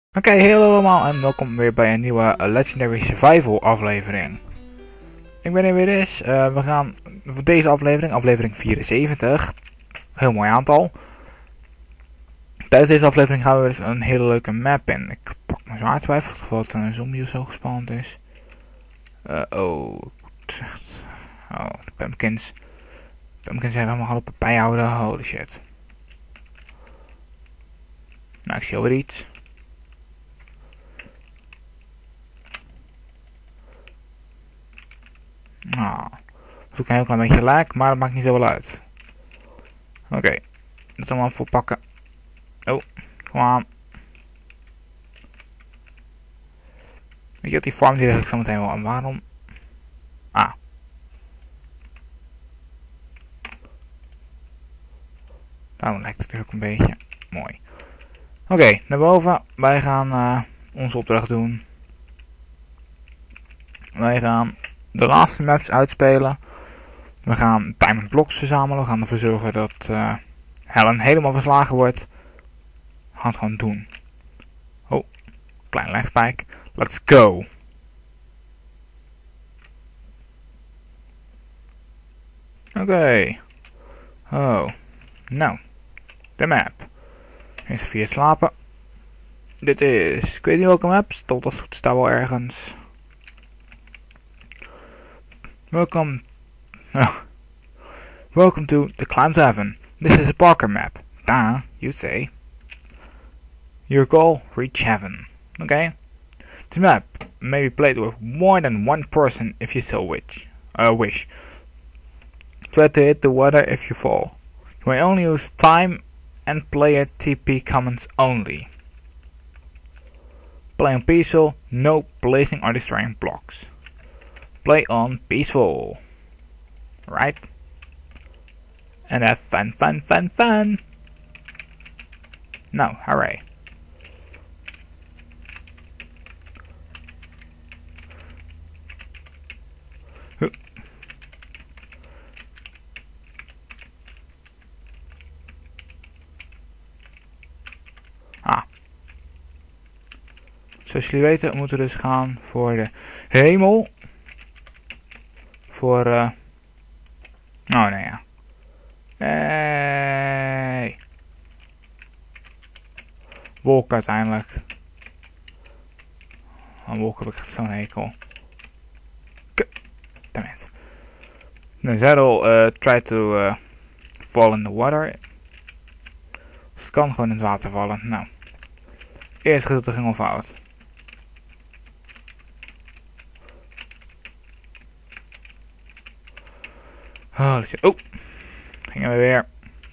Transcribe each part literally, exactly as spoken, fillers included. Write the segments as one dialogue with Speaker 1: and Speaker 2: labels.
Speaker 1: Oké, okay, hallo allemaal en welkom weer bij een nieuwe uh, Legendary Survival aflevering. Ik ben er weer eens. Uh, we gaan voor deze aflevering, aflevering vierenzeventig, heel mooi aantal. Tijdens deze aflevering gaan we dus een hele leuke map in. Ik pak mijn zwaard bij voor het geval dat er een zombie of zo gespawnd is. Uh, oh, echt. Oh, de pumpkins. Pumpkins zijn allemaal op bijhouden, holy shit. Nou, ik zie alweer iets. Nou, dat is ook een heel klein beetje lijk, maar dat maakt niet zoveel uit. Oké, okay. Dat allemaal voor pakken. Oh, kom aan. Weet je wat, die farm die leg ik zo meteen wel aan. Waarom? Ah. Daarom lijkt het ook een beetje mooi. Oké, okay, naar boven. Wij gaan uh, onze opdracht doen. Wij gaan de laatste maps uitspelen. We gaan diamond blocks verzamelen. We gaan ervoor zorgen dat uh, Helen helemaal verslagen wordt. We gaan het gewoon doen. Oh, klein legspijk. Let's go. Oké. Okay. Oh. Nou. De map. Eerst even hier slapen. Dit is, ik weet niet welke map. Tot als het staat wel ergens. Welcome, oh. Welcome to the Clan seven. This is a Parker map. Duh, you say. Your goal, reach heaven. Okay? This map may be played with more than one person if you so wish. Uh, wish. Try to hit the water if you fall. You may only use time and player T P commands only. Play on peaceful, no placing or destroying blocks. Play on peaceful, right? And have fun, fun, fun, fun. No, hooray. Huh. Ah. Zoals jullie weten moeten we dus gaan voor de hemel. Voor, uh... oh nee, ja. Nee. Wolk uiteindelijk. Aan wolk heb ik echt zo'n hekel. Damn it. De saddle, uh, try to uh, fall in the water. Dus het kan gewoon in het water vallen. Nou. Eerst gedeelte ging al fout. Oh, oh, gingen we weer.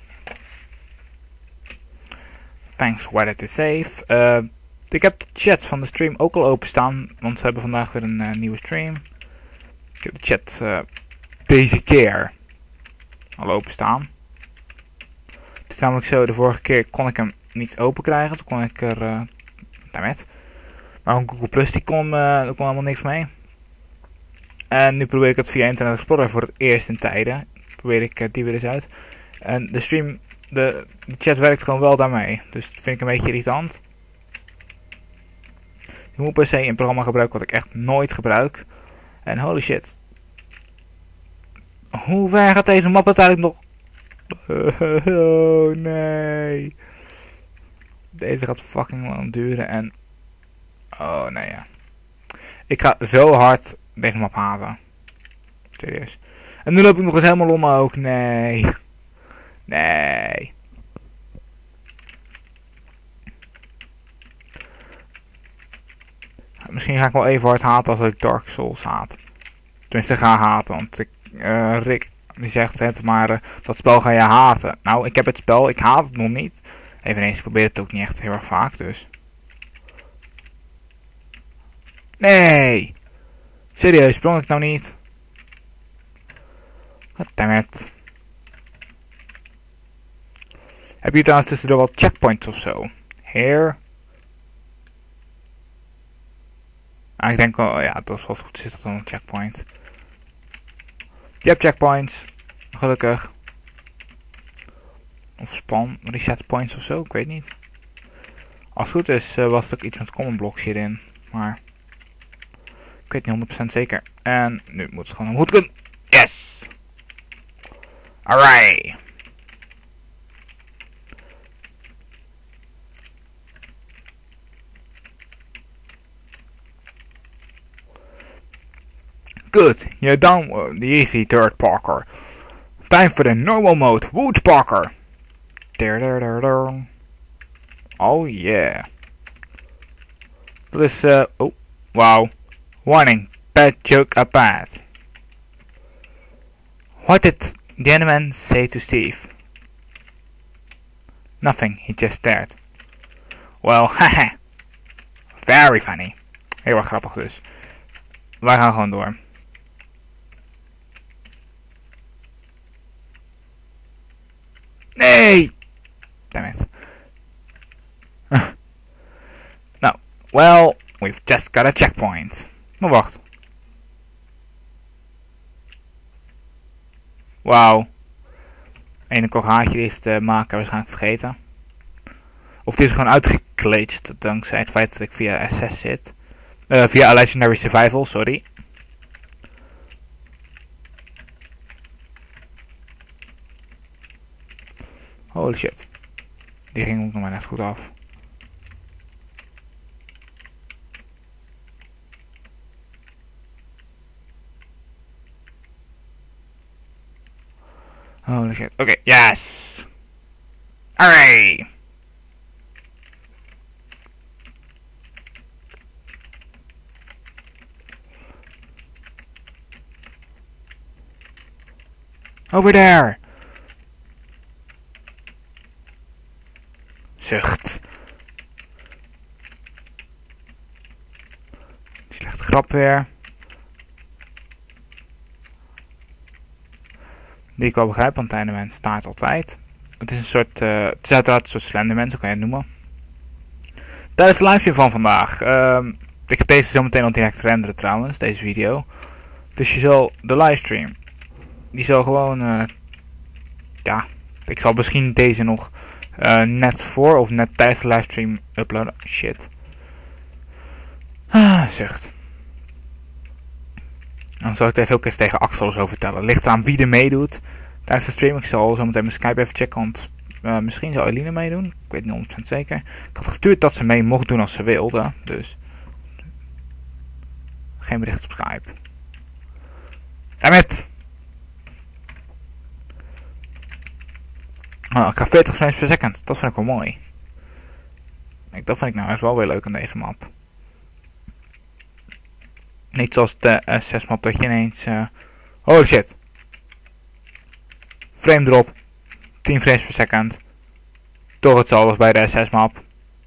Speaker 1: Thanks weather to save. Uh, ik heb de chat van de stream ook al openstaan, want ze hebben vandaag weer een uh, nieuwe stream. Ik heb de chat uh, deze keer al openstaan. Het is namelijk zo, de vorige keer kon ik hem niet open krijgen, toen kon ik er, uh, daarmet. Maar een Google Plus die kon, uh, daar kon helemaal niks mee. En nu probeer ik het via Internet Explorer voor het eerst in tijden. Probeer ik uh, die weer eens uit. En de stream, de, de chat werkt gewoon wel daarmee. Dus dat vind ik een beetje irritant. Je moet per se een programma gebruiken wat ik echt nooit gebruik. En holy shit. Hoe ver gaat deze map uiteindelijk nog? Oh nee. Deze gaat fucking lang duren en... oh nee ja. Ik ga zo hard deze map haten. Serieus. En nu loop ik nog eens helemaal omhoog. Nee. Nee. Misschien ga ik wel even hard haten als ik Dark Souls haat. Tenminste ga haten. Want ik, uh, Rick die zegt het maar uh, dat spel ga je haten. Nou, ik heb het spel. Ik haat het nog niet. Eveneens, ik probeer het ook niet echt heel erg vaak. Dus. Nee. Serieus, sprong ik nou niet? Goddammit. Heb je trouwens tussendoor wel checkpoints of zo? Here. Ah, ik denk wel, ja, dat is wel goed. Zit dat dan een checkpoint? Je hebt checkpoints. Gelukkig. Of spawn reset points of zo, ik weet niet. Als het goed is, uh, was het ook iets met common blocks hierin. Maar ik weet niet honderd procent zeker. En nu moet het gewoon goed kunnen. Yes! Alright! Good, you're done with the easy dirt Parker. Time for the normal mode, Wood Parker. There, there, there, there. Oh yeah. This uh oh wow. Warning, bad joke apart. What did the Enderman say to Steve? Nothing, he just stared. Well, haha. Very funny. Heel erg grappig dus. Wij gaan gewoon door. Nee! Damn it. Nou, well, we've just got a checkpoint. Maar wacht. Wauw. Ene kogelhaartje is te maken waarschijnlijk vergeten. Of die is gewoon uitgekleedst dankzij het feit dat ik via S zes zit. Uh, via Legendary Survival, sorry. Holy shit. Die ging ook nog maar net goed af. Holy shit. Oké, okay, yes! Alright! Over there! Zucht. Slechte grap weer. Die ik wel begrijp, want het Enderman staat altijd. Het is een soort, uh, het is uiteraard een soort Slenderman, zo kan je het noemen. Tijdens de livestream van vandaag. Uh, ik ga deze zo meteen al direct renderen trouwens, deze video. Dus je zal de livestream, die zal gewoon, uh, ja, ik zal misschien deze nog uh, net voor of net tijdens de livestream uploaden. Shit. Ah, zucht. Dan zal ik het even ook eens tegen Axel zo vertellen. Ligt aan wie er meedoet tijdens de stream. Ik zal zo meteen mijn Skype even checken, want uh, misschien zal Eline meedoen. Ik weet niet honderd procent zeker. Ik had gestuurd dat ze mee mocht doen als ze wilde. Dus geen bericht op Skype. Dammit! Oh, ik ga veertig frames per second. Dat vind ik wel mooi. Dat vind ik nou echt wel weer leuk aan deze map. Niet zoals de uh, S zes map dat je ineens... Uh... Holy shit. Frame drop. tien frames per second. Toch hetzelfde als bij de S zes map.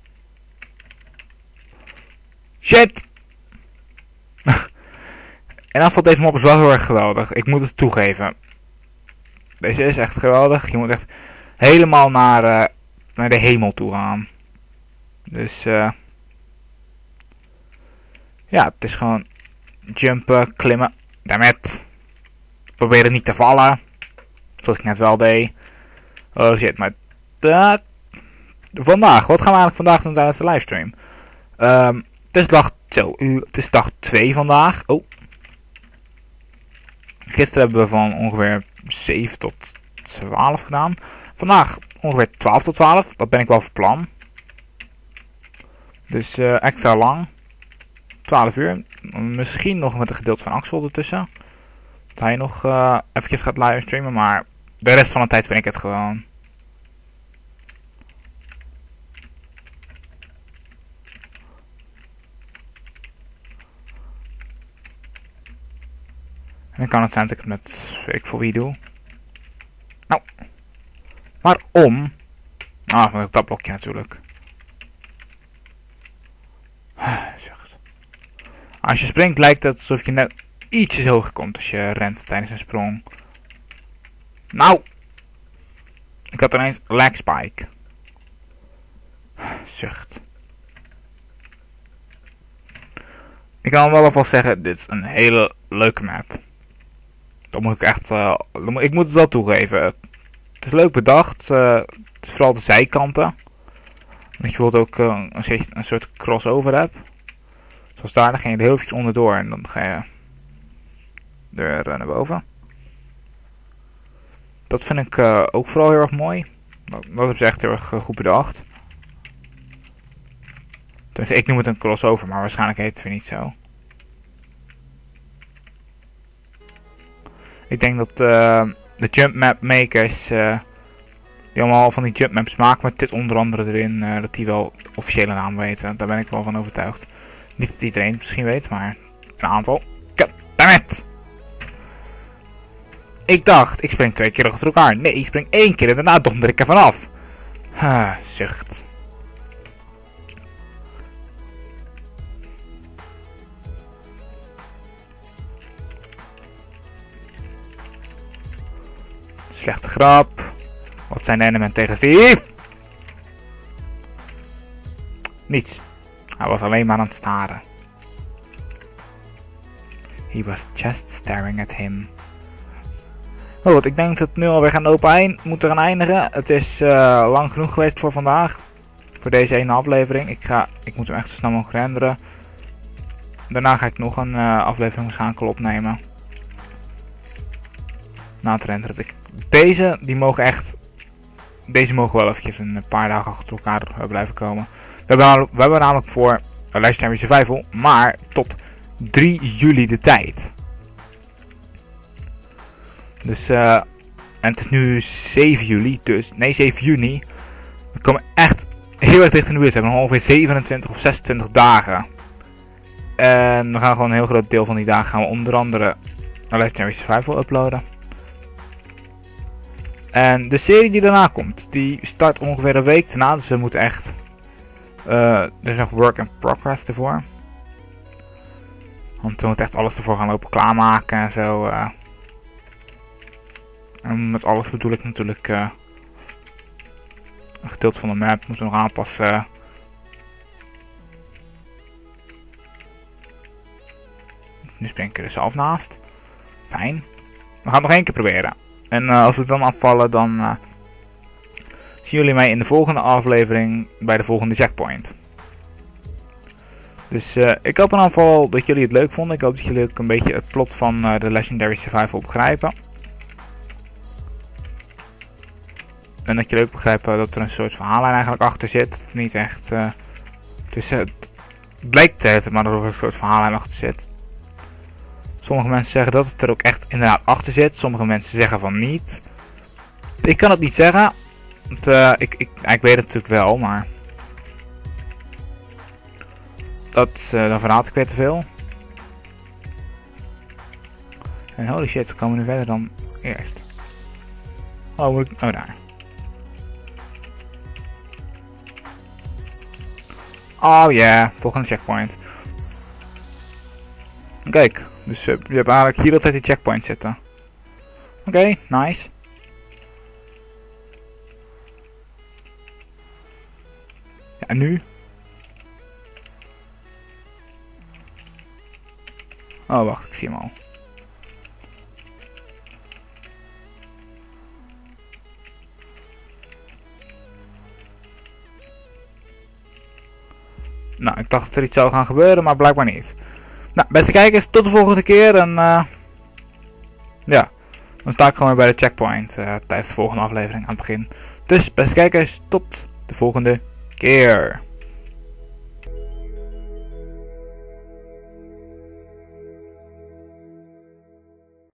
Speaker 1: Shit! En dan valt deze map is wel heel erg geweldig. Ik moet het toegeven. Deze is echt geweldig. Je moet echt helemaal naar, uh, naar de hemel toe gaan. Dus... Uh... Ja, het is gewoon... Jumpen, klimmen, dammit. Proberen niet te vallen. Zoals ik net wel deed. Oh shit, maar... Uh, vandaag, wat gaan we eigenlijk vandaag doen tijdens de livestream? Um, het is dag... Zo, uh, het is dag twee vandaag. Oh. Gisteren hebben we van ongeveer zeven tot twaalf gedaan. Vandaag ongeveer twaalf tot twaalf. Dat ben ik wel van plan. Dus uh, extra lang. twaalf uur. Misschien nog met een gedeelte van Axel ertussen. Dat hij nog uh, eventjes gaat livestreamen. Maar de rest van de tijd ben ik het gewoon. En dan kan het zijn dat ik het met... Weet ik voor wie doe. Nou. Waarom? Ah, van dat blokje natuurlijk. Zucht. Als je springt lijkt het alsof je net ietsjes hoger komt als je rent tijdens een sprong. Nou. Ik had ineens lag spike. Zucht. Ik kan wel alvast zeggen, dit is een hele leuke map. Dat moet ik echt, uh, ik moet het wel toegeven. Het is leuk bedacht. Uh, het is vooral de zijkanten. Dat je bijvoorbeeld ook uh, een, een soort crossover hebt. Zoals daar, dan ga je er heel eventjes onderdoor en dan ga je er uh, naar boven. Dat vind ik uh, ook vooral heel erg mooi. Dat, dat hebben ze echt heel erg uh, goed bedacht. Tenminste, ik noem het een crossover, maar waarschijnlijk heet het weer niet zo. Ik denk dat uh, de jump map makers, uh, die allemaal van die jump maps maken met dit onder andere erin, uh, dat die wel de officiële naam weten. Daar ben ik wel van overtuigd. Niet dat iedereen het misschien weet, maar een aantal. Goddammit! Ik dacht, ik spring twee keer achter elkaar. Nee, ik spring één keer en daarna donder ik er vanaf. Ah, zucht. Slechte grap. Wat zijn de Endermen tegen Steve? Niets. Hij was alleen maar aan het staren. He was just staring at him. Oh, goed, ik denk dat het nu alweer gaan open eind moeten gaan eindigen. Het is uh, lang genoeg geweest voor vandaag. Voor deze ene aflevering. Ik, ga, ik moet hem echt zo snel mogelijk renderen. Daarna ga ik nog een uh, aflevering waarschijnlijk opnemen. Na het renderen. Ik, deze, die mogen echt... Deze mogen wel eventjes een paar dagen achter elkaar uh, blijven komen. We hebben, we hebben namelijk voor Legendary Survival maar tot drie juli de tijd. Dus, uh, en het is nu zeven juli, dus, nee zeven juni. We komen echt heel erg dicht in de buurt. We hebben nog ongeveer zevenentwintig of zesentwintig dagen. En we gaan gewoon een heel groot deel van die dagen gaan we onder andere Legendary Survival uploaden. En de serie die daarna komt, die start ongeveer een week daarna, dus we moeten echt... Uh, er is nog work in progress ervoor. Want we moeten echt alles ervoor gaan lopen klaarmaken en zo. Uh. En met alles bedoel ik natuurlijk uh, een gedeelte van de map moeten we nog aanpassen. Nu spring ik er zelf naast. Fijn. We gaan het nog één keer proberen. En uh, als we dan afvallen, dan uh, zien jullie mij in de volgende aflevering bij de volgende checkpoint. Dus uh, ik hoop in ieder geval dat jullie het leuk vonden. Ik hoop dat jullie ook een beetje het plot van uh, de Legendary Survival begrijpen. En dat jullie ook begrijpen dat er een soort verhaallijn eigenlijk achter zit. Niet echt... Uh, dus uh, het blijkt het, maar dat er een soort verhaallijn achter zit. Sommige mensen zeggen dat het er ook echt inderdaad achter zit. Sommige mensen zeggen van niet. Ik kan het niet zeggen. Want, uh, ik, ik, ik weet het natuurlijk wel, maar... Dat, uh, dan verraad ik weer te veel. En holy shit, we komen nu verder dan eerst. Oh, moet ik... Oh, daar. Oh ja, yeah. Volgende checkpoint. Kijk, dus uh, je hebt eigenlijk hier altijd die checkpoint zitten. Oké, okay, nice. Ja, en nu? Oh, wacht, ik zie hem al. Nou, ik dacht dat er iets zou gaan gebeuren, maar blijkbaar niet. Nou, beste kijkers, tot de volgende keer. En uh, ja, dan sta ik gewoon weer bij de checkpoint uh, tijdens de volgende aflevering aan het begin. Dus, beste kijkers, tot de volgende keer.